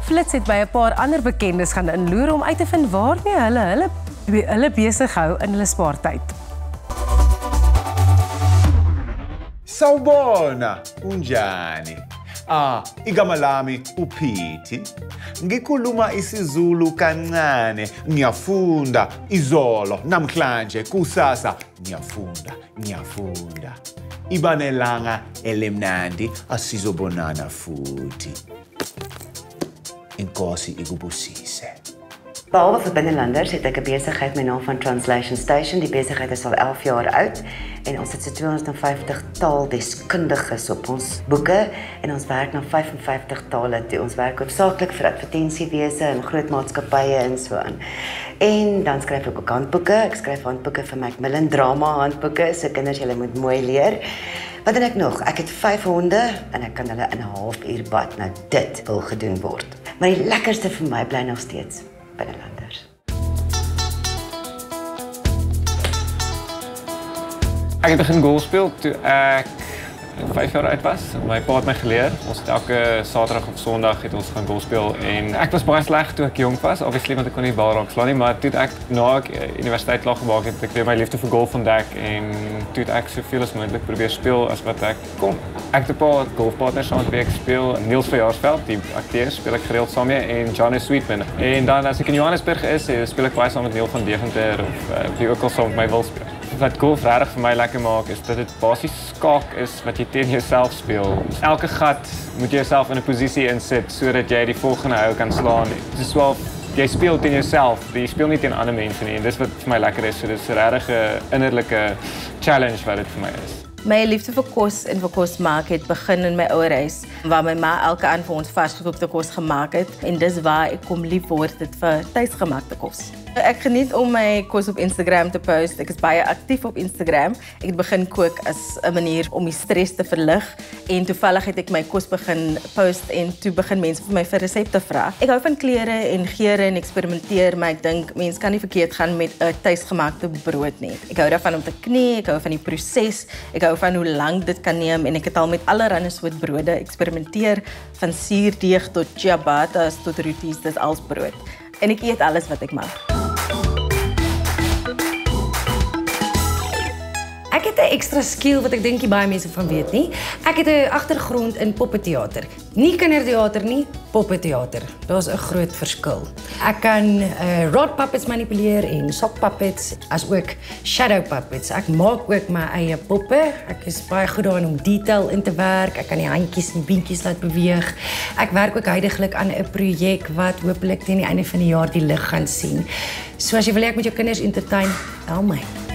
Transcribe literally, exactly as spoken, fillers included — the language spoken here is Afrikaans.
Flits het by 'n paar ander bekendes gaan inloer om uit te vind waarmee hulle hulle hulle besig hou in hulle spaartyd. Sawubona, unjani? Ah, igama lami uPhithi. Ngikhuluma isiZulu kancane, ngiyafunda izolo, namhlanje, kusasa, ngiyafunda, ngiyafunda. Iba nelanga elimnandi asizobonana futhi. Inkosi ikubusise. Behalwe vir binnelanders het ek 'n besigheid met naam van Translation Station. Die besigheid is al elf jaar oud en ons het so tweehonderdvyftig taaldeskundiges op ons boeke en ons werk na vyf en vyftig tale toe. Ons werk hoofsaaklik vir advertensiewese en groot maatskappye en so aan. En dan skryf ek ook handboeke. Ek skryf handboeke vir Macmillan drama handboeke, so kinders julle moet mooi leer. Wat doen ek nog? Ek het vyf honde en ek kan hulle in 'n halfuur bad. Nou dit wil gedoen word. Maar die lekkerste vir my bly nog steeds binnelanders. Ek het begin golf speel toe ek vyf jaar oud was. My pa het my geleer. Ons het elke Saterdag of Sondag het ons gaan golf speel en ek was baie sleg toe ek jong was, obviously want ek kon nie bal raak slaan nie, maar toe ek na ek universiteit klaar gemaak het, ek weer my liefde vir golf ontdek en toe het ek soveel as moontlik probeer speel as wat ek kon. Ek het 'n paar golfpartners saam met wie ek speel. Niels Verjaarsveld, die akteur, speel ek gereeld saam mee en Johnny Sweetman. En dan as ek in Johannesburg is, speel ek baie saam met Neil van Deventer of uh, wie ook al saam met my wil speel. Wat golf regtig vir my lekker maak is dat dit basies skaak is wat jy teen jouself speel. Elke gat moet jy jouself in 'n posisie insit sodat jy die volgende hou kan slaan. Dit is wel jy speel teen jouself, jy speel nie teen ander mense nie en dis wat vir my lekker is. So dit is 'n regtig innerlike challenge wat dit vir my is. My liefde vir kos en vir kos maak het begin in my ouer huis waar my ma elke aand vir ons varsgekookte kos gemaak het en dis waar ek kom lief word dit vir tuisgemaakte kos. Ek geniet om my kos op Instagram te post. Ek is baie aktief op Instagram. Ek het begin kook as 'n manier om die stres te verlig en toevallig het ek my kos begin post en toe begin mense vir my vir resepte vra. Ek hou van kleure en geure en eksperimenteer, maar ek dink mense kan nie verkeerd gaan met 'n tuisgemaakte brood nie. Ek hou daarvan om te knee, ek hou van die proses, ek hou van hoe lank dit kan neem en ek het al met allerlei soort brode eksperimenteer, van suurdeeg tot ciabattas tot roties, dis als brood. En ek eet alles wat ek mag. Ek het 'n ekstra skill wat ek dink nie baie mense van weet nie. Ek het 'n agtergrond in poppeteater. Nie kinderteater nie, poppeteater. Daar's 'n groot verskil. Ek kan uh, rod puppets manipuleer en sock puppets as ook shadow puppets. Ek maak ook my eie poppe. Ek is baie goed daarin om detail in te werk. Ek kan die handjies en beentjies laat beweeg. Ek werk ook huidigelik aan 'n projek wat hopelik teen die einde van die jaar die lig gaan sien. So as jy wil hê ek moet jou kinders entertain, bel my.